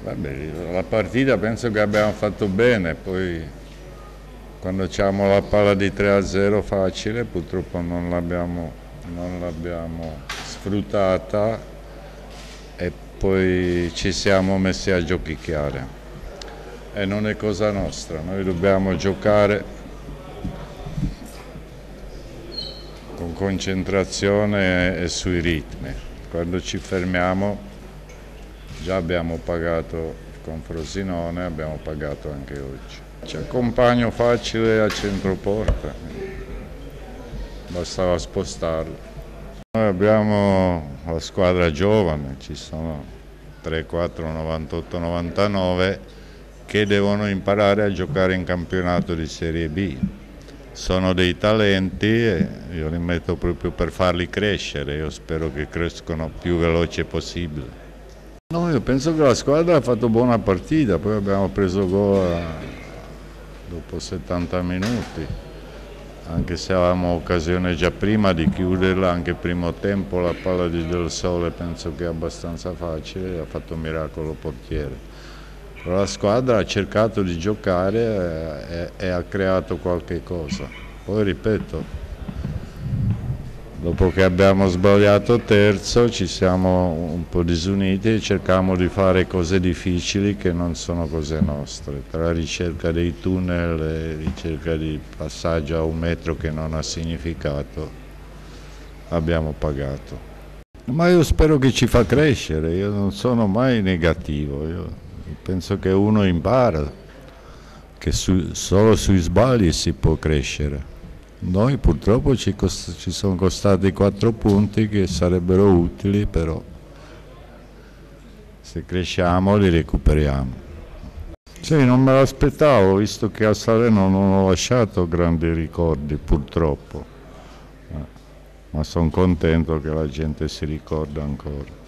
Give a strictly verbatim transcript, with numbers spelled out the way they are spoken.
Vabbè, la partita penso che abbiamo fatto bene, poi quando abbiamo la palla di tre a zero facile purtroppo non l'abbiamo non l'abbiamo sfruttata e poi ci siamo messi a giochicchiare e non è cosa nostra, noi dobbiamo giocare con concentrazione e sui ritmi. Quando ci fermiamo, già abbiamo pagato con Frosinone, abbiamo pagato anche oggi. Ci accompagno facile a centroporta, bastava spostarlo. Noi abbiamo la squadra giovane, ci sono tre, quattro, novantotto, novantanove che devono imparare a giocare in campionato di Serie B. Sono dei talenti e io li metto proprio per farli crescere, io spero che crescano più veloce possibile. No, io penso che la squadra ha fatto buona partita, poi abbiamo preso gol dopo settanta minuti, anche se avevamo occasione già prima di chiuderla, anche il primo tempo la palla di Del Sole penso che è abbastanza facile, ha fatto miracolo il portiere. Però la squadra ha cercato di giocare e, e ha creato qualche cosa. Poi ripeto, dopo che abbiamo sbagliato terzo ci siamo un po' disuniti e cerchiamo di fare cose difficili che non sono cose nostre, tra ricerca dei tunnel e ricerca di passaggio a un metro che non ha significato, abbiamo pagato. Ma io spero che ci fa crescere, io non sono mai negativo, io penso che uno impara, che su, solo sui sbagli si può crescere. Noi purtroppo ci, cost- ci sono costati quattro punti che sarebbero utili, però se cresciamo li recuperiamo. Sì, non me l'aspettavo, visto che a Salerno non ho lasciato grandi ricordi, purtroppo, eh, ma sono contento che la gente si ricorda ancora.